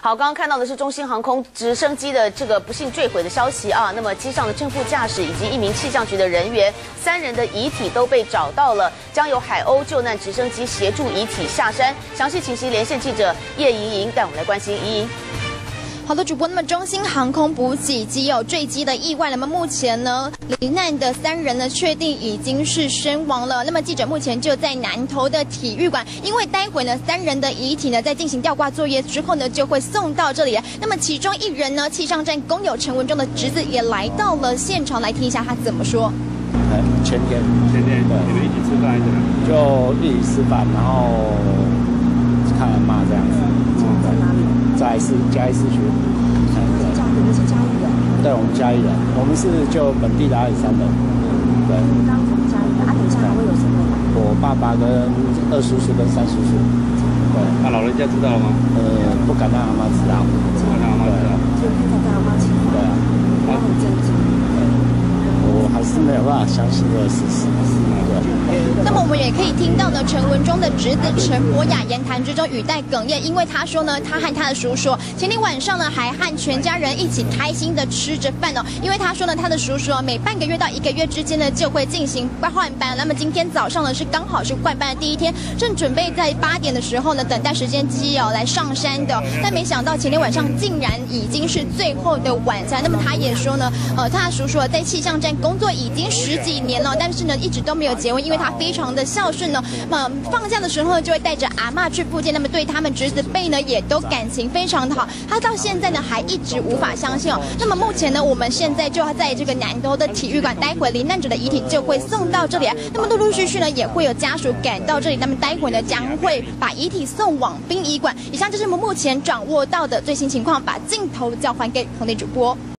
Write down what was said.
好，刚刚看到的是中兴航空直升机的这个不幸坠毁的消息啊。那么机上的正副驾驶以及一名气象局的人员，3人的遗体都被找到了，将由海鸥救难直升机协助遗体下山。详细情形，连线记者叶莹莹带我们来关心。莹莹。 好的，主播，那么中兴航空补给机有坠机的意外，那么目前呢，罹难的3人呢，确定已经是身亡了。那么记者目前就在南投的体育馆，因为待会呢，3人的遗体呢，在进行吊挂作业之后呢，就会送到这里。那么其中1人呢，气象站工友陈文忠的侄子也来到了现场，来听一下他怎么说。 前天对，你们一起吃饭还是怎么样？ 就一起吃饭，然后看阿嬷这样子。 在哪里？ 在嘉义市区。 你是嘉义人？ 对，我们嘉义人，我们是就本地的阿里山人。对。 刚从嘉义的，等一下还会有谁会来？ 我爸爸跟2叔叔跟3叔叔。对。 那老人家知道了吗？ 不敢让阿嬷知道。 不敢让阿嬷知道。 就现在跟阿妈请。 对啊。 他很震惊。 我还是没有办法相信这个事实。 那么我们也可以听到呢，陈文忠的侄子陈博雅言谈之中语带哽咽，因为他说呢，他和他的叔叔前天晚上呢，还和全家人一起开心的吃着饭哦。因为他说呢，他的叔叔每半个月到1个月之间呢，就会进行换班。那么今天早上呢，是刚好是换班的第1天，正准备在8点的时候呢，等待时间机哦来上山的。但没想到前天晚上竟然已经是最后的晚餐。那么他也说呢，他的叔叔在气象站工作已经10几年了，但是呢，一直都没有结婚，因为他非常的孝顺呢。放假的时候呢，就会带着阿嬷去复健，那么对他们侄子辈呢，也都感情非常的好。他到现在呢，还一直无法相信哦。那么目前呢，我们现在就要在这个南投的体育馆，待会罹难者的遗体就会送到这里。那么陆陆续续呢，也会有家属赶到这里，那么待会呢，将会把遗体送往殡仪馆。以上就是我们目前掌握到的最新情况，把镜头交还给棚内主播。